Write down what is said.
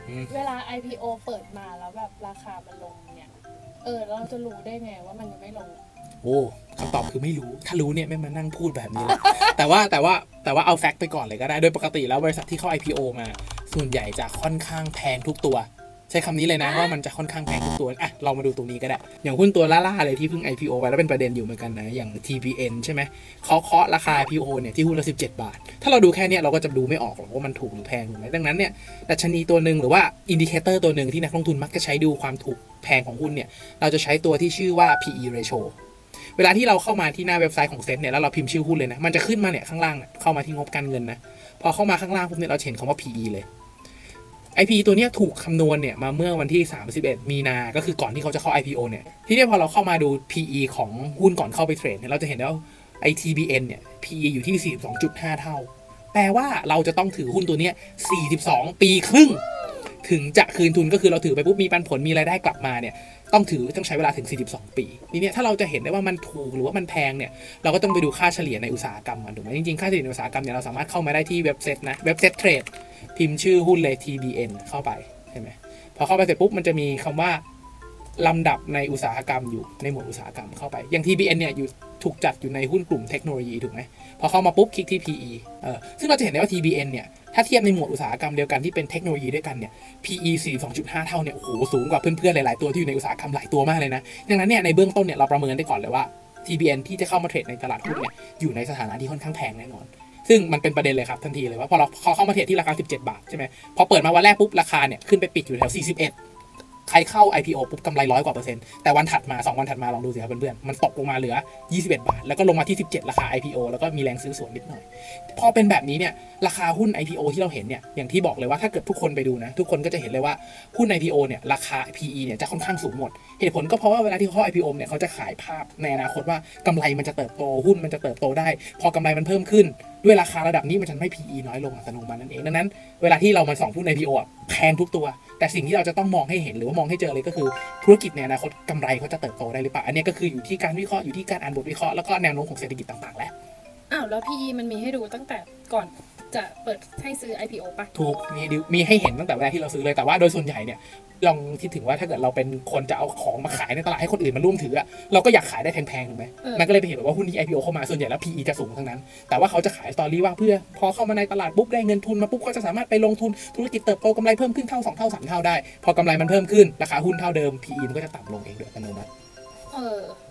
เวลา IPO เปิดมาแล้วแบบราคามันลงเนี่ยเราจะรู้ได้ไงว่ามันยังไม่ลงโอ้คำตอบคือไม่รู้ถ้ารู้เนี่ยไม่มานั่งพูดแบบนี้เลย แต่ว่าเอาแฟกต์ไปก่อนเลยก็ได้โดยปกติแล้วบริษัทที่เข้า IPO มาส่วนใหญ่จะค่อนข้างแพงทุกตัวใช้คำนี้เลยนะว่ามันจะค่อนข้างแพงทุกตัวเรามาดูตรงนี้ก็ได้อย่างหุ้นตัวล่าๆเลยที่เพิ่ง IPO ไปแล้วเป็นประเด็นอยู่เหมือนกันนะอย่าง TPN ใช่ไหมเขาเคาะราคา IPO เนี่ยที่หุ้นละ17 บาทถ้าเราดูแค่นี้เราก็จะดูไม่ออกหรอกว่ามันถูกหรือแพงถูกไหมดังนั้นเนี่ยดัชนีตัวหนึ่งหรือว่าอินดิเคเตอร์ตัวหนึ่งที่นักลงทุนมักจะใช้ดูความถูกแพงของหุ้นเนี่ยเราจะใช้ตัวที่ชื่อว่า PE ratio เวลาที่เราเข้ามาที่หน้าเว็บไซต์ของเซ็ตเนี่ยแล้วเราพิมพ์ชื่อหุ้นเลยนะมันจะขึ้นมาเนี่ยข้างล่างเข้ามาที่งบการเงินนะพอเข้ามาข้างล่างปุ๊บเนี่ยเราเห็นคำว่า PE เลยIP ตัวนี้ถูกคำนวณเนี่ยมาเมื่อวันที่31 มีนาก็คือก่อนที่เขาจะเข้า IPO เนี่ยที่นี่พอเราเข้ามาดู PE ของหุ้นก่อนเข้าไปเทรดเนี่ยเราจะเห็นว่า TBN เนี่ย PE อยู่ที่ 42.5 เท่าแปลว่าเราจะต้องถือหุ้นตัวนี้42 ปีครึ่งถึงจะคืนทุนก็คือเราถือไปปุ๊บมีปันผลมีรายได้กลับมาเนี่ยต้องใช้เวลาถึง42 ปีทีนี้ถ้าเราจะเห็นได้ว่ามันถูกหรือว่ามันแพงเนี่ยเราก็ต้องไปดูค่าเฉลี่ยในอุตสาหกรรมมันถูกไหมจริงๆค่าเฉลี่ยในอุตสาหกรรมเนี่ยเราสามารถเข้ามาได้ที่เว็บเซ็ตนะเว็บเซ็ตเทรดพิมพ์ชื่อหุ้นเลย TBN เข้าไปใช่ไหมพอเข้าไปเสร็จปุ๊บมันจะมีคำว่าลำดับในอุตสาหกรรมอยู่ในหมวดอุตสาหกรรมเข้าไปอย่าง TBN เนี่ยอยู่ถูกจัดอยู่ในหุ้นกลุ่มเทคโนโลยีถูกไหมพอเข้ามาปุ๊บคลิกที่ PE ซึ่งเราจะเห็นได้ว่า TBN เนี่ยถ้าเทียบในหมวดอุตสาหกรรมเดียวกันที่เป็นเทคโนโลยีด้วยกันเนี่ย PE 42.5 เท่าเนี่ยโอ้โหสูงกว่าเพื่อนๆหลายๆตัวที่อยู่ในอุตสาหกรรมหลายตัวมากเลยนะดังนั้นเนี่ยในเบื้องต้นเนี่ยเราประเมินได้ก่อนเลยว่า TBN ที่จะเข้ามาเทรดในตลาดหุ้นเนี่ยอยู่ในสถานะที่ค่อนข้างแพงแน่นอนซึ่งมันเป็นประเด็นเลยครับทันทีเลยว่าพอเขาเข้ามาเทรดที่ราคา17 บาทใช่ไหมพอเปิดมาวันแรกปุ๊บราคาเนี่ยขึ้นไปปิดอยู่แถว41ใครเข้า IPO ปุ๊บกำไร100 กว่า%แต่วันถัดมา2 วันถัดมาลองดูสิครับเพื่อนๆมันตกลงมาเหลือ21 บาทแล้วก็ลงมาที่17ราคา IPO แล้วก็มีแรงซื้อสวนนิดหน่อยพอเป็นแบบนี้เนี่ยราคาหุ้น IPO ที่เราเห็นเนี่ยอย่างที่บอกเลยว่าถ้าเกิดทุกคนไปดูนะทุกคนก็จะเห็นเลยว่าหุ้น IPO เนี่ยราคา PE เนี่ยจะค่อนข้างสูงหมดเหตุผลก็เพราะว่าเวลาที่เขาเข้า IPO เนี่ยเขาจะขายภาพในอนาคตว่ากำไรมันจะเติบโตหุ้นมันจะเติบโตได้พอกำไรมันเพิ่มขึ้นด้วยราคาระดับนี้มันจะทำให้ PE น้อยลงอัตโนมัตินั่นเองดังนั้นเวลาที่เรามาส่องหุ้น IPO แพงทุกตัวแต่สิ่งที่เราจะต้องมองให้เห็นหรือว่ามองให้เจอเลยก็คือธุรกิจในอนาคตกำไรเขาจะเติบโตได้หรือเปล่าอันนี้ก็คืออยู่ที่การวิเคราะห์อยู่ที่การอ่านบทวิเคราะห์แล้วก็แนวโน้มของเศรษฐกิจต่างๆแล้วแล้ว PE มันมีให้ดูตั้งแต่ก่อนจะเปิดให้ซื้อ IPO ป่ะถูกมีให้เห็นตั้งแต่แรกที่เราซื้อเลยแต่ว่าโดยส่วนใหญ่เนี่ยลองคิดถึงว่าถ้าเกิดเราเป็นคนจะเอาของมาขายในตลาดให้คนอื่นมาร่วมถือเราก็อยากขายได้แพงๆถูกไหมมันก็เลยเป็นเหตุว่าหุ้นที่ IPO เข้ามาส่วนใหญ่แล้ว PE จะสูงทั้งนั้นแต่ว่าเขาจะขายสตอรี่ว่าเพื่อพอเข้ามาในตลาดปุ๊บได้เงินทุนมาปุ๊บก็จะสามารถไปลงทุนธุรกิจเติบโตกำไรเพิ่มขึ้นเท่า2 เท่า 3 เท่าได้พอกำไรมันเพิ่มขึ้นราคาหุ้นเท่าเดิม PE มันก็จะต่ำลงเองโดยอัตโนมัติ